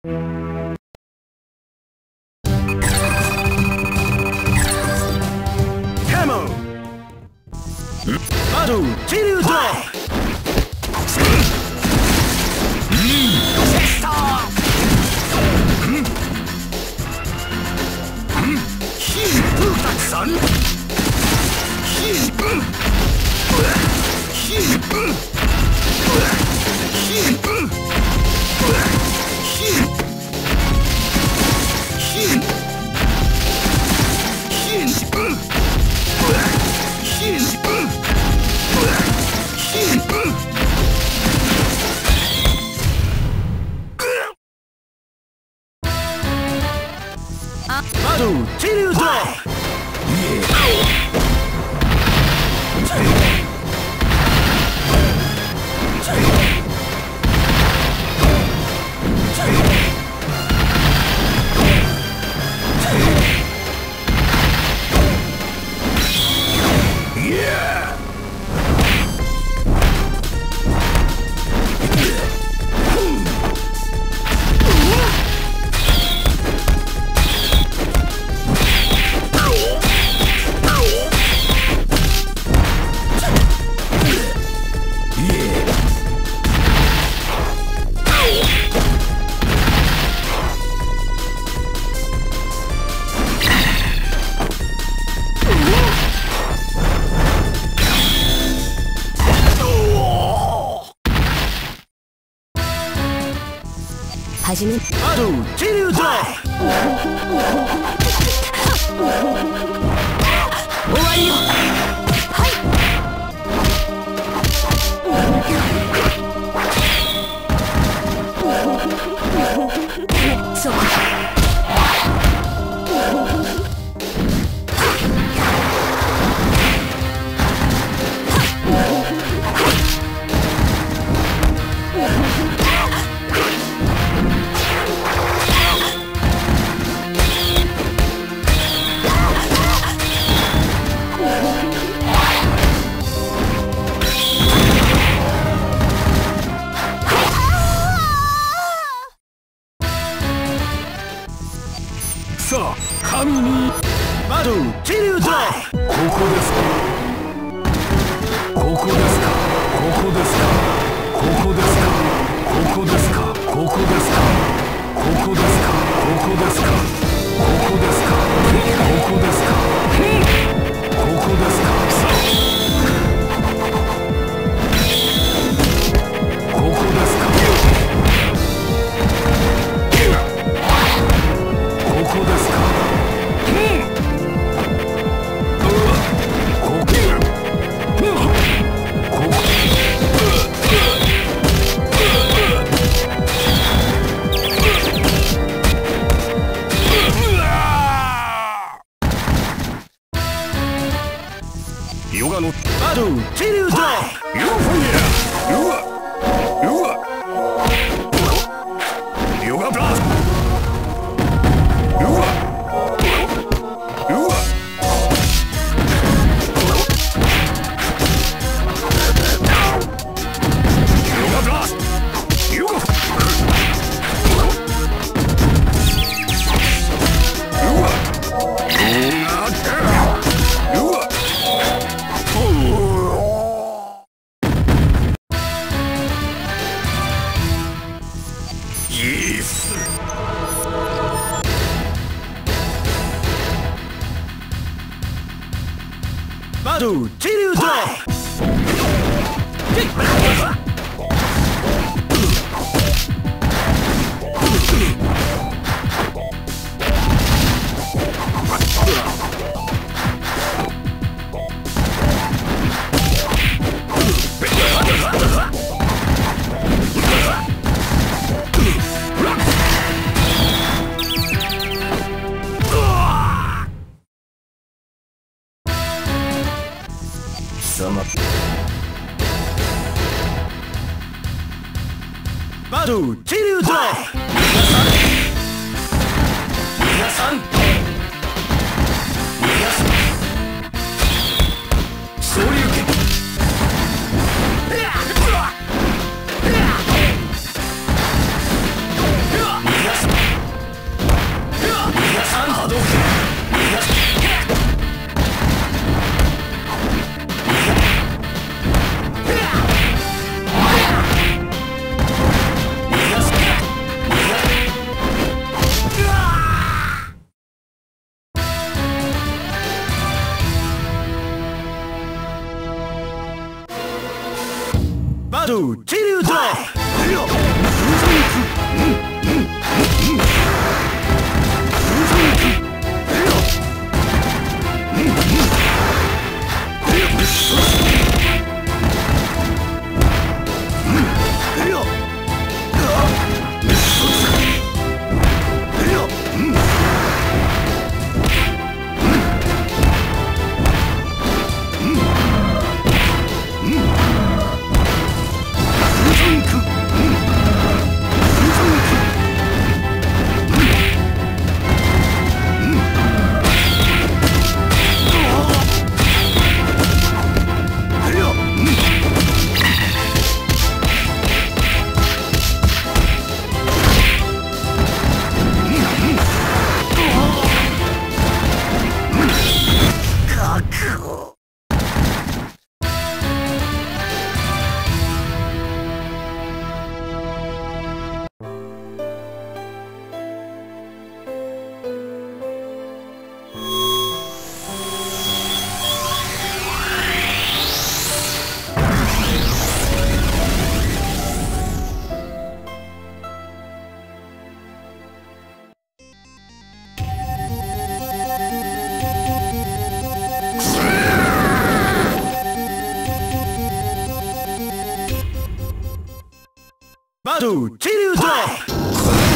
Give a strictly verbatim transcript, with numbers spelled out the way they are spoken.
はじめあるチリューだ終わりよ。 はいそうか。 さあ神にバドゥチリューだ。ここですかここですかここですかここですかここですかここですかここですかここですかここですかここですかここですかここですかここですか。ヨガのバドゥチリューだ。ヨフォニアヨガヨガヨガブラストヨガヨガヨガブラストヨガヨガバドゥチリューだ。バドゥチリューだ。皆さん皆さん昇竜拳皆さトゥチリュードロップフュージョンバトゥチリュードロップ